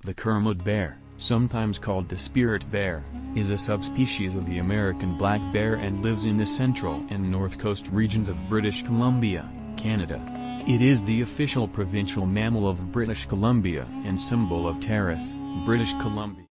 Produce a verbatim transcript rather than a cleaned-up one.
The Kermode bear, sometimes called the spirit bear, is a subspecies of the American black bear and lives in the central and north coast regions of British Columbia, Canada. It is the official provincial mammal of British Columbia and symbol of Terrace, British Columbia.